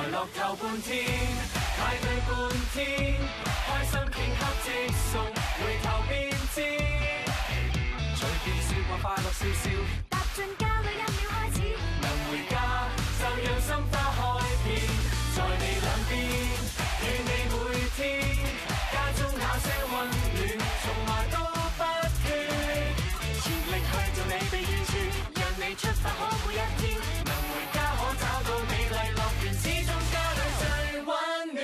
樂透半天，派對半天，開心頃刻即送，回頭便知，隨便說話快樂笑笑，踏進家裏1秒開始，能回家就讓心花開遍，在你兩邊，與你每天，家中那些溫暖，從來都不缺，全力去做你被預處，讓你出發可每一天，能回家可找到美麗樂園，始終家裏最溫暖。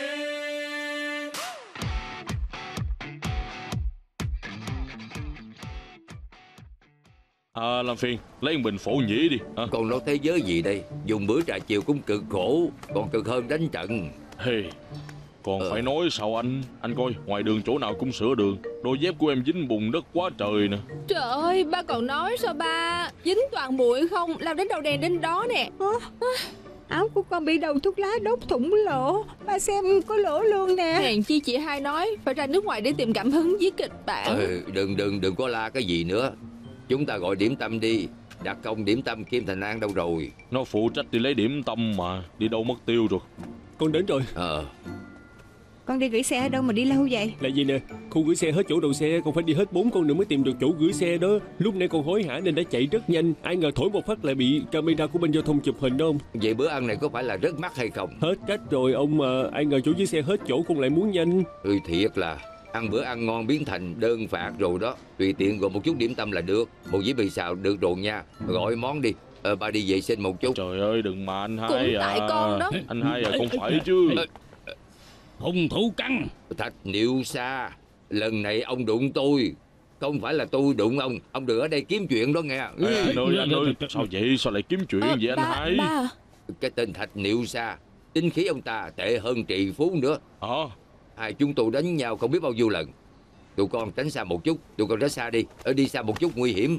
Làm phiền lấy một bình phổ nhĩ đi. Còn lo thế giới gì đây? Dùng bữa trà chiều cũng cực khổ, còn cực hơn đánh trận. Hey, còn phải nói sao anh? Anh coi ngoài đường chỗ nào cũng sửa đường. Đôi dép của em dính bùn đất quá trời nè. Trời ơi, ba còn nói sao ba? Dính toàn bụi không, làm đến đầu đèn đến đó nè. Áo của con bị đầu thuốc lá đốt thủng lỗ. Ba xem có lỗ luôn nè. Hèn chi chị hai nói phải ra nước ngoài để tìm cảm hứng viết kịch bản. Đừng có la cái gì nữa. Chúng ta gọi điểm tâm đi. Đặc công điểm tâm Kim Thành An đâu rồi? Nó phụ trách đi lấy điểm tâm mà. Đi đâu mất tiêu rồi. Con đến rồi. Con đi gửi xe ở đâu mà đi lâu vậy? Là gì nè, khu gửi xe hết chỗ đậu xe, còn phải đi hết 4 con đường mới tìm được chỗ gửi xe đó. Lúc nãy con hối hả nên đã chạy rất nhanh. Ai ngờ thổi một phát lại bị camera của bên giao thông chụp hình đó ông. Vậy bữa ăn này có phải là rất mắc hay không? Hết cách rồi ông mà. Ai ngờ chỗ gửi xe hết chỗ con lại muốn nhanh. Thiệt là ăn bữa ăn ngon biến thành đơn phạt rồi đó. Tùy tiện gọi một chút điểm tâm là được. Một dĩa bì xào được rồi nha. Gọi món đi. Ba đi vệ sinh một chút. Trời ơi đừng mà anh hai. Cũng tại con đó. Anh hai không phải chứ. Hung thủ căng. Thạch Niệu Sa, lần này ông đụng tôi, không phải là tôi đụng ông. Ông đừng ở đây kiếm chuyện đó nghe. Anh ơi, sao vậy? Sao lại kiếm chuyện vậy anh hai? Cái tên Thạch Niệu Sa, tính khí ông ta tệ hơn Trì Phú nữa. Hai chúng tôi đánh nhau không biết bao nhiêu lần. Tụi con tránh xa một chút. Tụi con tránh xa đi. Đi xa một chút nguy hiểm.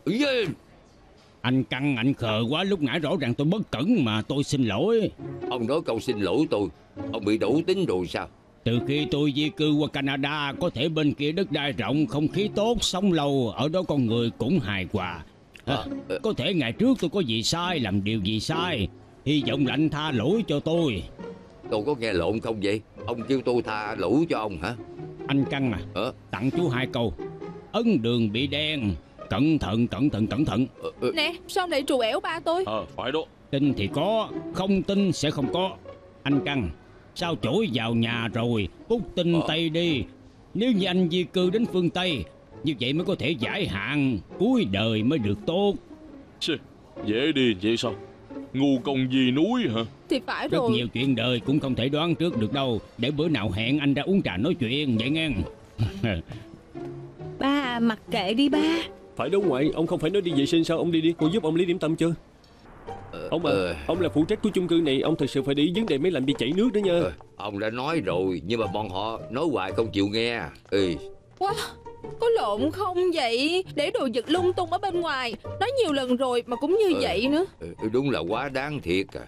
Anh căng anh khờ quá. Lúc nãy rõ ràng tôi bất cẩn mà. Tôi xin lỗi. Ông nói câu xin lỗi tôi. Ông bị đủ tính rồi sao? Từ khi tôi di cư qua Canada, có thể bên kia đất đai rộng, không khí tốt, sống lâu, ở đó con người cũng hài hòa. Có thể ngày trước tôi có gì sai, làm điều gì sai, hy vọng là anh tha lỗi cho tôi. Tôi có nghe lộn không vậy? Ông kêu tôi tha lỗi cho ông hả? Anh Căng à, tặng chú 2 câu. Ấn đường bị đen, cẩn thận, cẩn thận, cẩn thận. Nè, sao lại trù ẻo ba tôi? Phải đó. Tin thì có, không tin sẽ không có. Anh Căng, sao chổi vào nhà rồi, cút tinh Tây đi. Nếu như anh di cư đến phương Tây, như vậy mới có thể giải hạn, cuối đời mới được tốt. Dễ đi vậy sao? Ngu công gì núi hả? Thì phải rồi. Rất nhiều chuyện đời cũng không thể đoán trước được đâu. Để bữa nào hẹn anh ra uống trà nói chuyện vậy nghe. Ba mặc kệ đi ba. Phải đâu ngoại, ông không phải nói đi vệ sinh sao? Ông đi đi, con giúp ông lấy điểm tâm chưa? Ông ông là phụ trách của chung cư này, ông thật sự phải để ý vấn đề mấy làm bị chảy nước đó nha. Ông đã nói rồi, nhưng mà bọn họ nói hoài không chịu nghe. Có lộn không vậy? Để đồ vật lung tung ở bên ngoài. Nói nhiều lần rồi mà cũng như vậy nữa. Đúng là quá đáng thiệt à.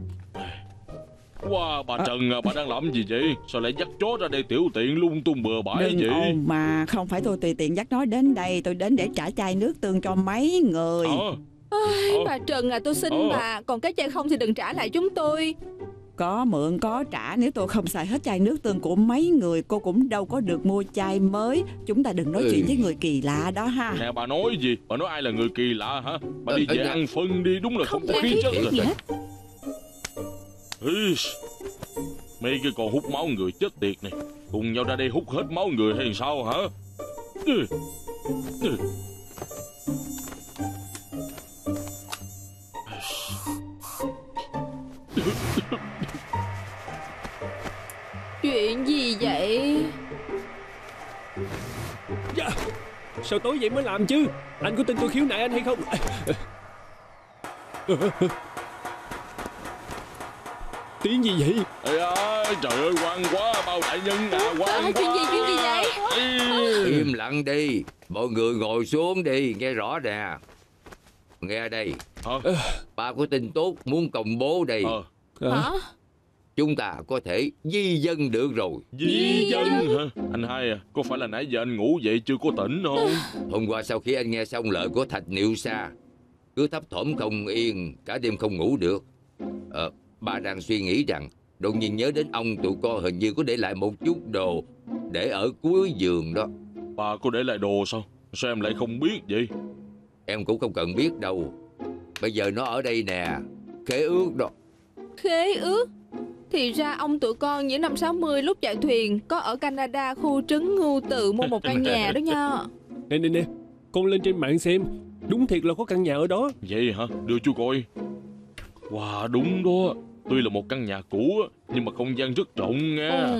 Bà Trần bà đang làm gì vậy? Sao lại dắt chó ra đây tiểu tiện lung tung bừa bãi vậy? Đừng ồn mà, không phải tôi tùy tiện dắt nó đến đây. Tôi đến để trả chai nước tương cho mấy người. Bà Trần à, tôi xin bà. Còn cái chai không thì đừng trả lại chúng tôi. Có mượn có trả. Nếu tôi không xài hết chai nước tương của mấy người, cô cũng đâu có được mua chai mới. Chúng ta đừng nói chuyện với người kỳ lạ đó ha. Nè bà nói gì? Bà nói ai là người kỳ lạ hả? Bà đi về ăn phân đi. Đúng là không có khí chất gì hết. Mấy cái con hút máu người chết tiệt này, cùng nhau ra đây hút hết máu người hay sao hả? Chuyện gì vậy? Sao tối vậy mới làm chứ? Anh có tin tôi khiếu nại anh hay không? Tiếng gì vậy? Trời ơi ngoan quá, bao đại nhân à, ngoan Chuyện gì vậy? Im lặng đi. Mọi người ngồi xuống đi, nghe rõ nè. Nghe đây. Ba có tin tốt muốn công bố đây. Hả? Chúng ta có thể di dân được rồi. Di dân hả? Anh hai à, có phải là nãy giờ anh ngủ dậy chưa có tỉnh không? Hôm qua sau khi anh nghe xong lời của Thạch Niệu Sa, cứ thấp thỏm không yên, cả đêm không ngủ được. Ba đang suy nghĩ rằng đột nhiên nhớ đến ông tụi con hình như có để lại một chút đồ để ở cuối giường đó. Ba có để lại đồ sao? Sao em lại không biết vậy? Em cũng không cần biết đâu. Bây giờ nó ở đây nè. Khế ước đó. Khế ước? Thì ra ông tụi con những năm 60 lúc chạy thuyền có ở Canada khu trấn Ngưu Tự mua một căn nhà đó nha. Nè, con lên trên mạng xem. Đúng thiệt là có căn nhà ở đó. Vậy hả? Đưa chú coi. Wow, đúng đó. Tuy là một căn nhà cũ nhưng mà không gian rất rộng nha.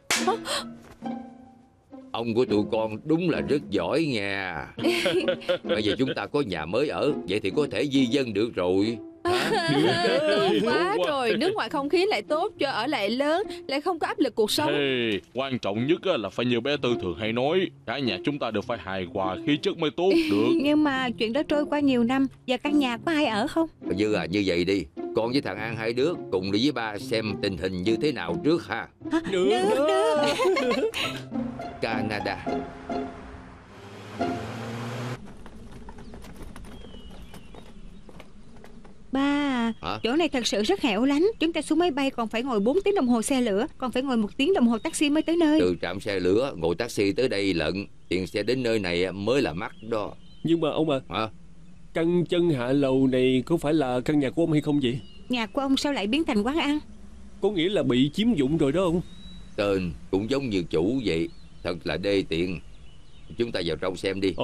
Ông của tụi con đúng là rất giỏi nha. Bây giờ chúng ta có nhà mới ở, vậy thì có thể di dân được rồi. Tốt quá rồi. Nước ngoài không khí lại tốt, cho ở lại lớn, lại không có áp lực cuộc sống. Hey, quan trọng nhất là phải như bé Tư thường hay nói, cả nhà chúng ta đều phải hài hòa khí chất mới tốt được. Nhưng mà chuyện đó trôi qua nhiều năm, và căn nhà có ai ở không? Như vậy đi, con với thằng An hai đứa cùng đi với ba xem tình hình như thế nào trước ha. Được. Canada. Ba, chỗ này thật sự rất hẻo lánh. Chúng ta xuống máy bay còn phải ngồi 4 tiếng đồng hồ xe lửa, còn phải ngồi 1 tiếng đồng hồ taxi mới tới nơi. Từ trạm xe lửa ngồi taxi tới đây lận, tiền xe đến nơi này mới là mắc đó. Nhưng mà ông căn chân hạ lầu này có phải là căn nhà của ông hay không vậy? Nhà của ông sao lại biến thành quán ăn? Có nghĩa là bị chiếm dụng rồi đó ông. Tên cũng giống như chủ vậy, thật là đê tiện. Chúng ta vào trong xem đi.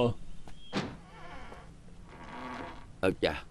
Chà.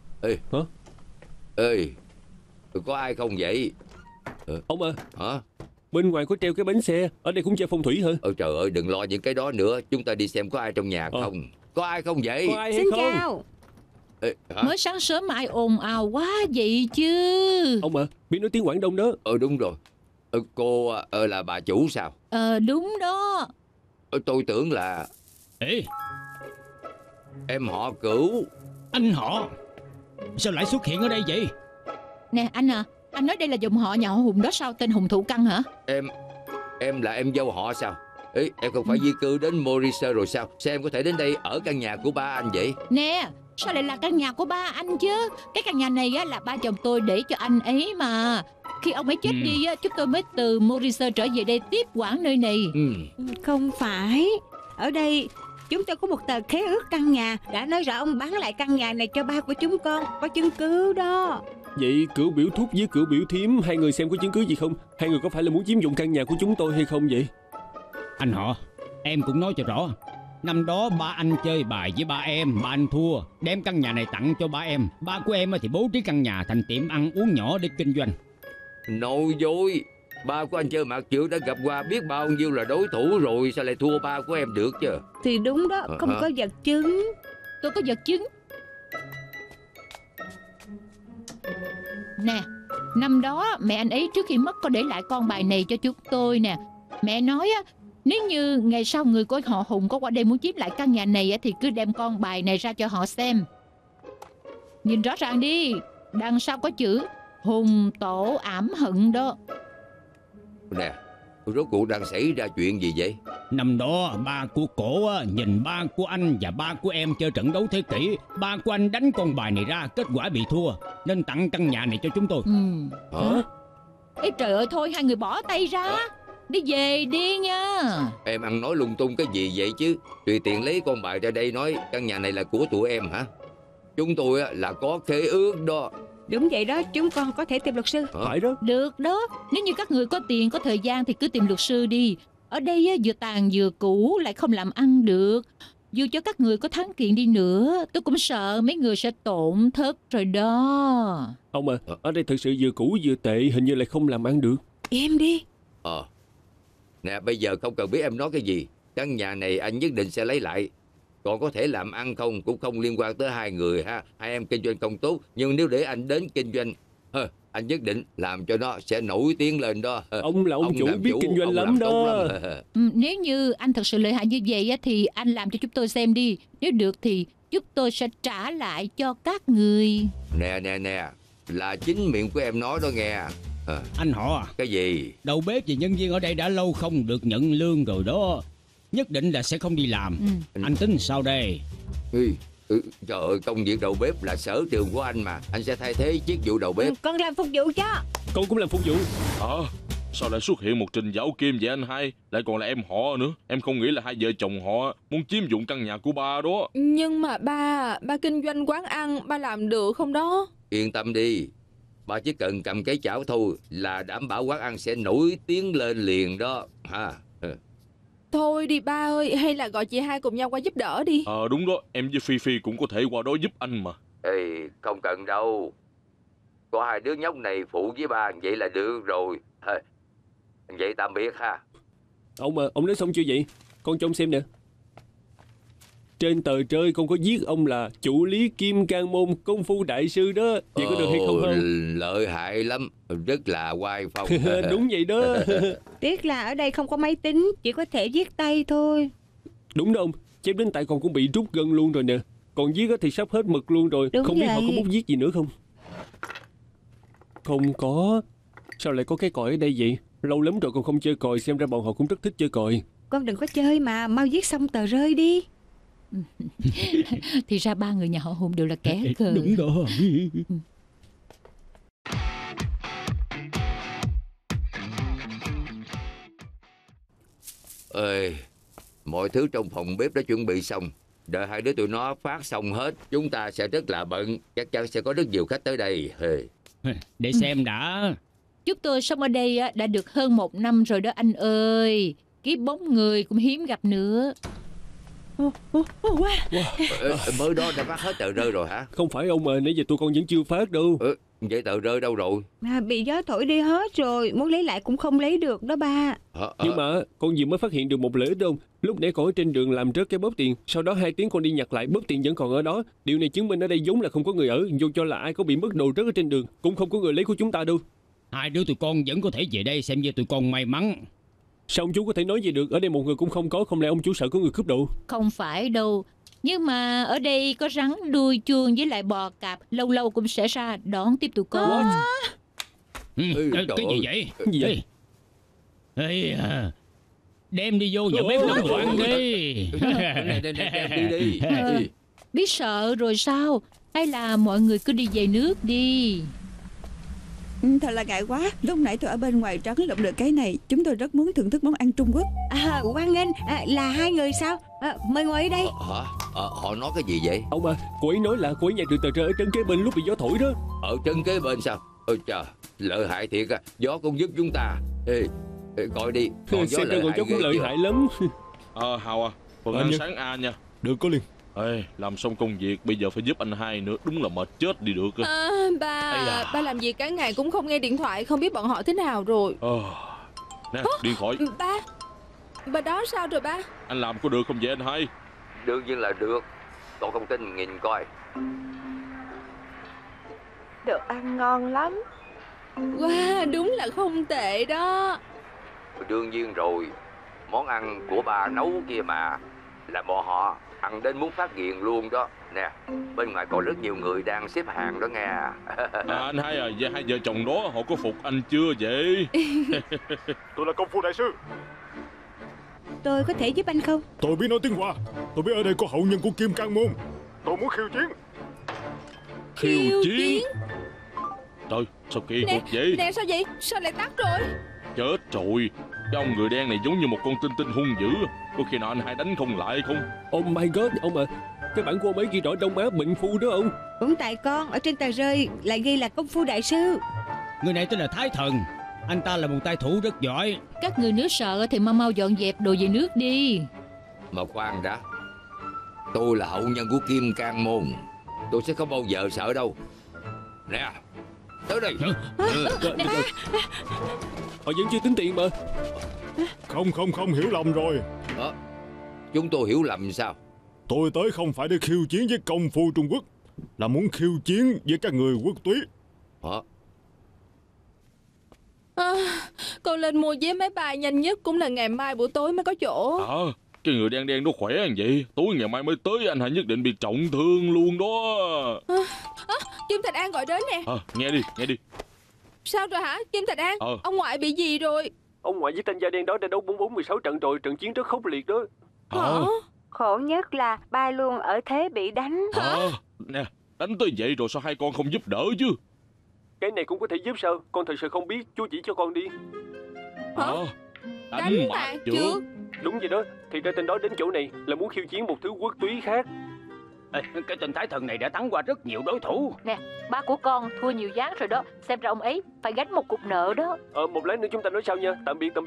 Ê, có ai không vậy? Ông Hả? Bên ngoài có treo cái bánh xe, ở đây cũng chơi phong thủy hả? Trời ơi, đừng lo những cái đó nữa. Chúng ta đi xem có ai trong nhà không. Có ai không vậy? Có ai hay Xin không? chào. Mới sáng sớm mà ai ồn ào quá vậy chứ? Ông biết nói tiếng Quảng Đông đó. Đúng rồi. Cô là bà chủ sao? Đúng đó. Tôi tưởng là... Ê, em họ Cửu. anh họ sao lại xuất hiện ở đây vậy? Nè anh anh nói đây là dòng họ nhà họ Hùng đó sao? Tên Hùng Thụ Căn hả? Em là em dâu họ sao? Em không phải di cư đến Maurice rồi sao? Sao em có thể đến đây ở căn nhà của ba anh vậy? Nè, sao lại là căn nhà của ba anh chứ? Cái căn nhà này là ba chồng tôi để cho anh ấy mà. Khi ông ấy chết đi chúng tôi mới từ Maurice trở về đây tiếp quản nơi này. Không phải. Ở đây chúng tôi có một tờ khế ước căn nhà, đã nói rõ ông bán lại căn nhà này cho ba của chúng con. Có chứng cứ đó. Vậy Cửu biểu thúc với Cửu biểu thím, hai người xem có chứng cứ gì không? Hai người có phải là muốn chiếm dụng căn nhà của chúng tôi hay không vậy? Anh họ, em cũng nói cho rõ. Năm đó ba anh chơi bài với ba anh thua, đem căn nhà này tặng cho ba em. Ba của em thì bố trí căn nhà thành tiệm ăn uống nhỏ để kinh doanh. Nói dối. Ba của anh chơi mặt trượt đã gặp qua biết bao nhiêu là đối thủ rồi, sao lại thua ba của em được chứ? Thì đúng đó, không có vật chứng. Tôi có vật chứng. Nè, năm đó mẹ anh ấy trước khi mất có để lại con bài này cho chúng tôi nè. Mẹ nói nếu như ngày sau người của họ Hùng có qua đây muốn chiếm lại căn nhà này thì cứ đem con bài này ra cho họ xem. Nhìn rõ ràng đi, đằng sau có chữ Hùng Tổ ảm hận đó. Nè, rốt cuộc đang xảy ra chuyện gì vậy? Năm đó ba của cổ nhìn ba của anh và ba của em chơi trận đấu thế kỷ. Ba của anh đánh con bài này ra, kết quả bị thua, nên tặng căn nhà này cho chúng tôi. Hả? Ê trời ơi, thôi hai người bỏ tay ra. Đi về đi nha. Em ăn nói lung tung cái gì vậy chứ? Tùy tiện lấy con bài ra đây nói căn nhà này là của tụi em hả? Chúng tôi là có khế ước đó. Đúng vậy đó, chúng con có thể tìm luật sư. Phải đó. Được đó, nếu như các người có tiền có thời gian thì cứ tìm luật sư đi. Ở đây vừa tàn vừa cũ lại không làm ăn được. Dù cho các người có thắng kiện đi nữa, tôi cũng sợ mấy người sẽ tổn thất rồi đó. Ông ở đây thực sự vừa cũ vừa tệ, hình như lại không làm ăn được. Im đi. Nè, bây giờ không cần biết em nói cái gì. Căn nhà này anh nhất định sẽ lấy lại. Còn có thể làm ăn không cũng không liên quan tới hai người ha. Hai em kinh doanh không tốt, nhưng nếu để anh đến kinh doanh, anh nhất định làm cho nó sẽ nổi tiếng lên đó. Ông là ông chủ biết kinh doanh lắm đó. Nếu như anh thật sự lợi hại như vậy thì anh làm cho chúng tôi xem đi. Nếu được thì chúng tôi sẽ trả lại cho các người. Nè, là chính miệng của em nói đó nghe. Anh họ Cái gì? đầu bếp và nhân viên ở đây đã lâu không được nhận lương rồi đó. Nhất định là sẽ không đi làm. Anh tính sao đây? Trời ơi, công việc đầu bếp là sở trường của anh mà. Anh sẽ thay thế chức vụ đầu bếp. Con làm phục vụ cho. Con cũng làm phục vụ. Sao lại xuất hiện một Trình Dạo Kim vậy anh hai? Lại còn là em họ nữa. Em không nghĩ là hai vợ chồng họ muốn chiếm dụng căn nhà của ba đó. Nhưng mà ba kinh doanh quán ăn, ba làm được không đó? Yên tâm đi, ba chỉ cần cầm cái chảo thôi là đảm bảo quán ăn sẽ nổi tiếng lên liền đó ha. Thôi đi ba ơi, hay là gọi chị hai cùng nhau qua giúp đỡ đi. Đúng đó, em với Phi Phi cũng có thể qua đó giúp anh mà. Ê, không cần đâu. Có hai đứa nhóc này phụ với ba vậy là được rồi. Vậy tạm biệt ha. Ông nói xong chưa vậy? Con cho ông xem nè. Trên tờ rơi con có viết ông là chủ lý Kim Cang Môn Công Phu Đại Sư đó. Vậy có được hay không không? Lợi hại lắm, rất là oai phong. Đúng vậy đó. Tiếc là ở đây không có máy tính, chỉ có thể viết tay thôi. Đúng đó ông, chép đến tại con cũng bị rút gân luôn rồi nè. Còn viết thì sắp hết mực luôn rồi. Đúng không biết vậy. họ có bút viết gì nữa không? Không có. Sao lại có cái còi ở đây vậy? Lâu lắm rồi con không chơi còi, xem ra bọn họ cũng rất thích chơi còi. Con đừng có chơi mà, mau viết xong tờ rơi đi. Thì ra ba người nhà họ Hùng đều là kẻ cờ. Đúng đó. Ê, mọi thứ trong phòng bếp đã chuẩn bị xong. Đợi hai đứa tụi nó phát xong hết, chúng ta sẽ rất là bận. Chắc chắn sẽ có rất nhiều khách tới đây. Để xem đã. Chúng tôi sống ở đây đã được hơn 1 năm rồi đó anh ơi. Cái bóng người cũng hiếm gặp nữa. Mới đó đã phát hết tờ rơi rồi hả? Không phải ông mà, nãy giờ tụi con vẫn chưa phát đâu. Vậy tờ rơi đâu rồi? Bị gió thổi đi hết rồi, muốn lấy lại cũng không lấy được đó ba. Nhưng mà con vừa mới phát hiện được một lễ đâu. Lúc nãy con ở trên đường làm rớt cái bóp tiền, sau đó 2 tiếng con đi nhặt lại, bóp tiền vẫn còn ở đó. Điều này chứng minh ở đây vốn là không có người ở. Dù cho là ai có bị mất đồ rớt ở trên đường, cũng không có người lấy của chúng ta đâu. Hai đứa tụi con vẫn có thể về đây, xem như tụi con may mắn. Sao ông chú có thể nói gì được? Ở đây một người cũng không có, không lẽ ông chú sợ có người cướp đồ? Không phải đâu. Nhưng mà ở đây có rắn đuôi chuông với lại bò cạp, lâu lâu cũng sẽ ra đón tiếp tụi con. Cái gì vậy? Gì vậy? Ê, đem đi vô nhà bếp nấu đồ ăn đi. Đem đi. Biết sợ rồi sao? Hay là mọi người cứ đi về nước đi. Thật là ngại quá. Lúc nãy tôi ở bên ngoài trấn lượm được cái này. Chúng tôi rất muốn thưởng thức món ăn Trung Quốc. Hoan nghênh, là 2 người sao? Mời ngồi ở đây. Họ nói cái gì vậy? Ông cô ấy nói là cô ấy nhặt được tờ rơi ở trấn kế bên lúc bị gió thổi đó. Ở trấn kế bên sao? Ôi trời, lợi hại thiệt à. Gió cũng giúp chúng ta. Coi đi. Xem ra con cháu cũng lợi hại lắm. Hào phần ăn sáng A nha. Được, có liền. Làm xong công việc bây giờ phải giúp anh hai nữa, đúng là mệt chết đi được. Ba làm gì cả ngày cũng không nghe điện thoại, không biết bọn họ thế nào rồi. Nè, điện thoại. Ba đó sao rồi ba? Anh làm có được không vậy anh hai? Đương nhiên là được. Cậu không tin nhìn coi. Được ăn ngon lắm. Wow, đúng là không tệ đó. Đương nhiên rồi. Món ăn của bà nấu kia mà, là bọn họ ăn đến muốn phát nghiện luôn đó. Nè, bên ngoài còn rất nhiều người đang xếp hàng đó nghe. Anh hai hai vợ chồng đó họ có phục anh chưa vậy? Tôi là Công Phu Đại Sư. Tôi có thể giúp anh không? Tôi biết nói tiếng Hoa. Tôi biết ở đây có hậu nhân của Kim Cang Môn. Tôi muốn khiêu chiến. Khiêu chiến? Trời, sao kỳ cục vậy? Nè, sao vậy? Sao lại tắt rồi? Chết rồi, cái ông người đen này giống như một con tinh tinh hung dữ. Có khi nào anh hai đánh không lại không? Oh my god, ông cái bản của ông ấy ghi rõ Đông Á Bệnh Phu đó ông. Cũng tại con, ở trên tờ rơi lại ghi là Công Phu Đại Sư. Người này tên là Thái Thần. Anh ta là một tay thủ rất giỏi. Các người nếu sợ thì mau dọn dẹp đồ về nước đi. Mà khoan đã. Tôi là hậu nhân của Kim Cang Môn. Tôi sẽ không bao giờ sợ đâu. Nè, tới đây. Họ vẫn chưa tính tiền mà. Không, hiểu lầm rồi. Chúng tôi hiểu lầm sao? Tôi tới không phải để khiêu chiến với Công Phu Trung Quốc, là muốn khiêu chiến với các người quốc túy. Con lên mua vé máy bay nhanh nhất cũng là ngày mai buổi tối mới có chỗ. Cái người đen đen nó khỏe như vậy, tối ngày mai mới tới anh hai nhất định bị trọng thương luôn đó. Kim Thạch An gọi đến nè. Nghe đi. Sao rồi hả Kim Thạch An? Ông ngoại bị gì rồi? Ông ngoại với tên da đen đó đã đấu 44-16 trận rồi, trận chiến rất khốc liệt đó. Khổ nhất là ba luôn ở thế bị đánh. Nè, đánh tới vậy rồi sao hai con không giúp đỡ chứ? Cái này cũng có thể giúp sao? Con thật sự không biết, chú chỉ cho con đi. Đánh bạc trước. Đúng vậy đó, thì ra tên đó đến chỗ này là muốn khiêu chiến một thứ quốc túy khác. Cái tên thái thần này đã thắng qua rất nhiều đối thủ. Nè, ba của con thua nhiều ván rồi đó. Xem ra ông ấy phải gánh một cục nợ đó. Một lát nữa chúng ta nói sau nha. Tạm biệt.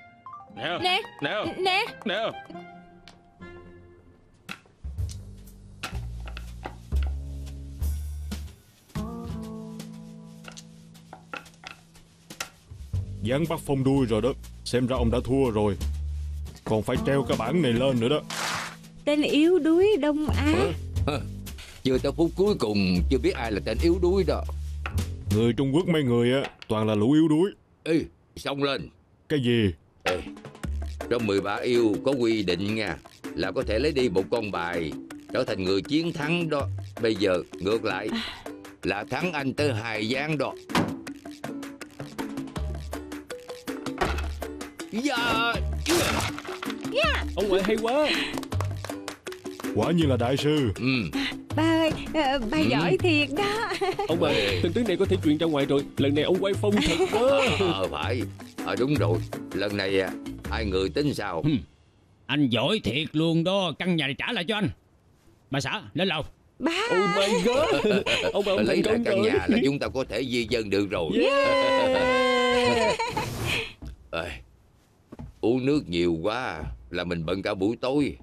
Nè. Dán bắt phong đuôi rồi đó. Xem ra ông đã thua rồi. Còn phải treo cái bảng này lên nữa đó. Tên yếu đuối Đông Á. Chưa tới phút cuối cùng chưa biết ai là tên yếu đuối đó. Người Trung Quốc mấy người á toàn là lũ yếu đuối. Ê, xông lên. Cái gì? Ê, trong 13 yêu có quy định nha, là có thể lấy đi một con bài, trở thành người chiến thắng đó. Bây giờ ngược lại là thắng anh tới 2 ván đó. Ông ngoại hay quá. Quả nhiên là đại sư. Ba ơi, ba giỏi thiệt đó. Ông bà, tin tức này có thể truyền ra ngoài rồi. Lần này ông quay phong thật quá. Phải. Đúng rồi. Lần này hai người tính sao? Anh giỏi thiệt luôn đó. Căn nhà này trả lại cho anh. Bà xã, lên lầu. Ba. Oh my god. Ông bà, ông lấy lại căn nhà là chúng ta có thể di dân được rồi. Uống nước nhiều quá là mình bận cả buổi tối.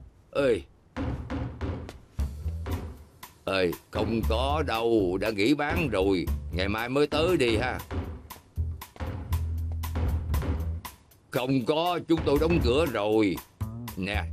Không có đâu, đã nghỉ bán rồi, ngày mai mới tới đi ha. Không có, chúng tôi đóng cửa rồi. Nè.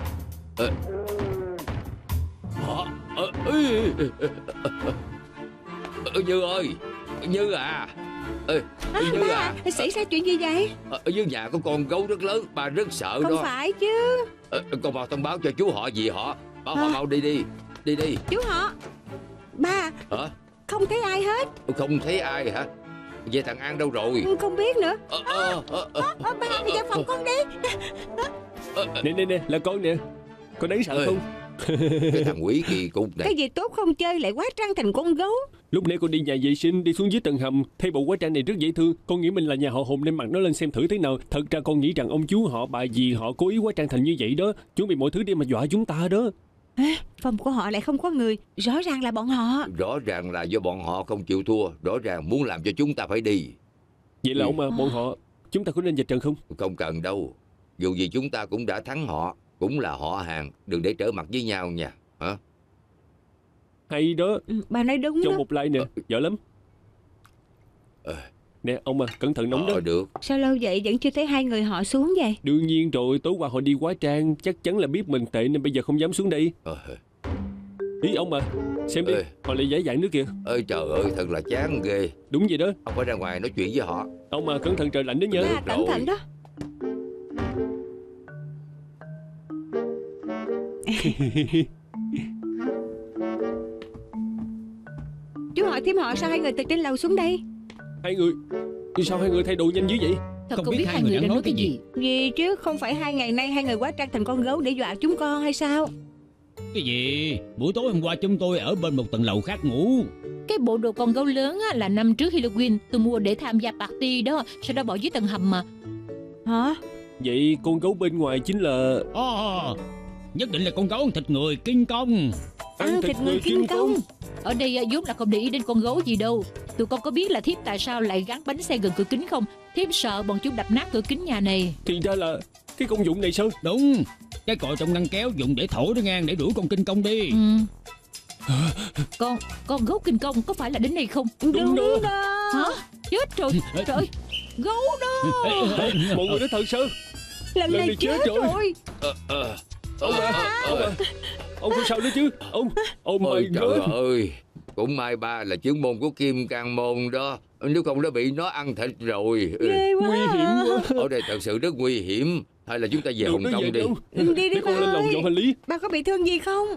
Như ơi, Như à. Như ba, xảy ra chuyện gì vậy? Ở dưới nhà có con gấu rất lớn, bà rất sợ đó. Không phải chứ. Con vào thông báo cho chú họ dì họ. Bảo họ mau đi đi. Đi. Chú họ. Ba. Hả? Không thấy ai hết. Không thấy ai hả? Vậy thằng An đâu rồi? Không biết nữa. Ba, đi vào phòng con đi. Nè, là con nè. Con đáng sợ không? Cái thằng quỷ kỳ cục này. Cái gì tốt không chơi lại quá trang thành con gấu. Lúc nãy con đi nhà vệ sinh đi xuống dưới tầng hầm, thấy bộ hóa trang này rất dễ thương. Con nghĩ mình là nhà họ Hùng nên mặc nó lên xem thử thế nào. Thật ra con nghĩ rằng ông chú họ bà dì họ cố ý hóa trang thành như vậy đó, chuẩn bị mọi thứ để mà dọa chúng ta đó. Phòng của họ lại không có người, rõ ràng là bọn họ. Rõ ràng là do bọn họ không chịu thua, rõ ràng muốn làm cho chúng ta phải đi. Vậy là ông mà bọn họ, chúng ta có nên vạch trần không? Không cần đâu, dù gì chúng ta cũng đã thắng họ, cũng là họ hàng, đừng để trở mặt với nhau nha. Hả? Hay đó. Bà nói đúng cho đó. một like nè, giỏi lắm. Nè ông à, cẩn thận nóng đó. Được. Sao lâu vậy vẫn chưa thấy hai người họ xuống vậy? Đương nhiên rồi, tối qua họ đi hóa trang, chắc chắn là biết mình tệ nên bây giờ không dám xuống đây. Ý ông à, xem đi, họ lại giải dạng nữa kìa. Ơi trời ơi, thật là chán ghê. Đúng vậy đó. Ông phải ra ngoài nói chuyện với họ. Ông à, cẩn thận trời lạnh đó nha. Cẩn thận đó. Chú hỏi thêm họ sao hai người từ trên lầu xuống đây? Hai người? Sao hai người thay đồ nhanh dữ vậy? Thật không biết hai người đang nói cái gì. Gì chứ, không phải 2 ngày nay hai người hóa trang thành con gấu để dọa chúng con hay sao? Cái gì? Buổi tối hôm qua chúng tôi ở bên một tầng lầu khác ngủ. Cái bộ đồ con gấu lớn á, là năm trước Halloween tôi mua để tham gia party đó, sau đó bỏ dưới tầng hầm mà. Hả? Vậy con gấu bên ngoài chính là... Nhất định là con gấu ăn thịt người King Kong. Ăn thịt người King Kong. Ở đây vốn là không để ý đến con gấu gì đâu. Tụi con có biết là thiếp tại sao lại gắn bánh xe gần cửa kính không? Thiếp sợ bọn chúng đập nát cửa kính nhà này. Thì ra là cái công dụng này sao? Đúng. Cái còi trong ngăn kéo dùng để thổi nó ngang để đuổi con King Kong đi. Con gấu King Kong có phải là đến đây không? Đúng đó. Hả? Chết rồi. Trời, gấu đó. Mọi người nói thật sao? Lần này chết rồi. Ông không sao nữa chứ? Ông ôi trời ơi, cũng may ba là chứng môn của Kim Cang Môn đó, nếu không đã bị nó ăn thịt rồi. Ghê quá. Nguy hiểm quá. Ở đây thật sự rất nguy hiểm. Hay là chúng ta về Hồng Kông đi. Đi con lên lầu dọn hành lý. Ba có bị thương gì không?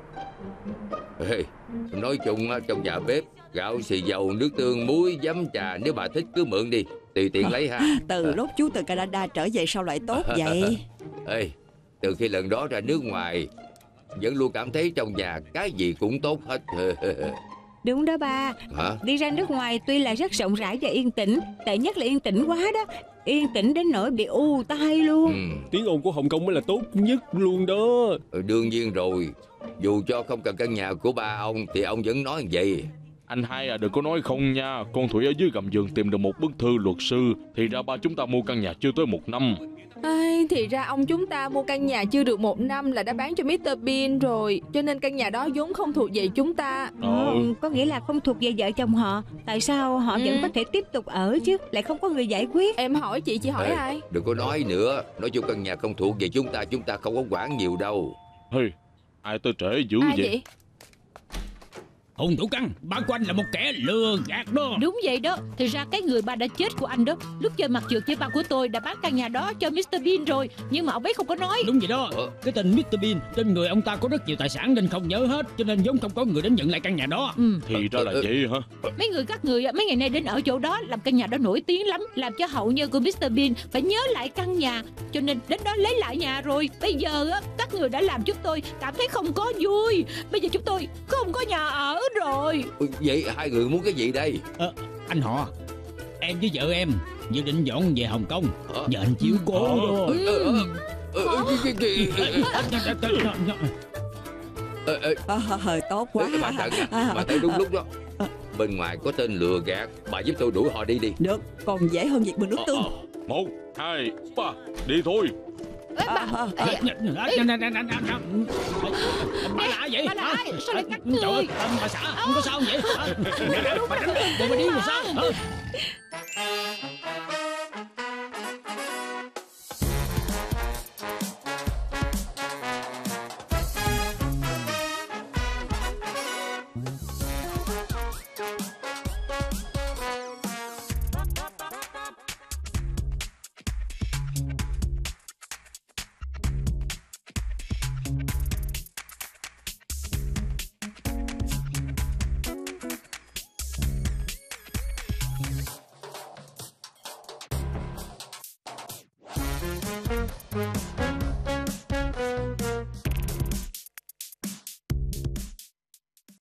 Nói chung trong nhà bếp gạo, xì dầu, nước tương, muối, giấm, trà, nếu bà thích cứ mượn đi, tùy tiện lấy ha. Từ lúc chú từ Canada trở về sao lại tốt vậy? Từ khi lần đó ra nước ngoài, vẫn luôn cảm thấy trong nhà cái gì cũng tốt hết. Đúng đó ba. Hả? Đi ra nước ngoài tuy là rất rộng rãi và yên tĩnh, tệ nhất là yên tĩnh quá đó. Yên tĩnh đến nỗi bị u tai luôn. Tiếng ồn của Hồng Kông mới là tốt nhất luôn đó. Đương nhiên rồi. Dù cho không cần căn nhà của ba ông thì ông vẫn nói vậy. Anh hai đừng có nói không nha. Con Thủy ở dưới gầm giường tìm được một bức thư luật sư. Thì ra ba chúng ta mua căn nhà chưa tới 1 năm. Thì ra ông chúng ta mua căn nhà chưa được 1 năm là đã bán cho Mr. Bean rồi. Cho nên căn nhà đó vốn không thuộc về chúng ta. Có nghĩa là không thuộc về vợ chồng họ. Tại sao họ vẫn có thể tiếp tục ở chứ? Lại không có người giải quyết. Em hỏi chị hỏi ai? Đừng có nói nữa. Nói chung căn nhà không thuộc về chúng ta không có quản nhiều đâu. Ai tới trễ dữ vậy? Hùng Thủ Căn, ba của anh là một kẻ lừa gạt đó. Đúng vậy đó. Thì ra cái người ba đã chết của anh đó, lúc chơi mặt trượt với ba của tôi đã bán căn nhà đó cho Mr. Bean rồi. Nhưng mà ông ấy không có nói. Đúng vậy đó. Cái tên Mr. Bean, trên người ông ta có rất nhiều tài sản nên không nhớ hết, cho nên vốn không có người đến nhận lại căn nhà đó. Thì ra là vậy hả? Mấy người các người mấy ngày nay đến ở chỗ đó làm căn nhà đó nổi tiếng lắm, làm cho hậu nhân của Mr. Bean phải nhớ lại căn nhà, cho nên đến đó lấy lại nhà rồi. Bây giờ các người đã làm chúng tôi cảm thấy không có vui. Bây giờ chúng tôi không có nhà ở rồi. Vậy hai người muốn cái gì đây? Anh họ, em với vợ em dự định dọn về Hồng Kông, nhờ anh chiếu cố đó. Tốt quá. Bà tới đúng lúc đó. Bên ngoài có tên lừa gạt, bà giúp tôi đuổi họ đi đi. Được, còn dễ hơn việc bưng nước tương. 1, 2, 3, đi thôi. Bà lạ vậy? Bà là ai? Sao lại cắt người? Bà xã, không có sao vậy? Bà điên rồi sao?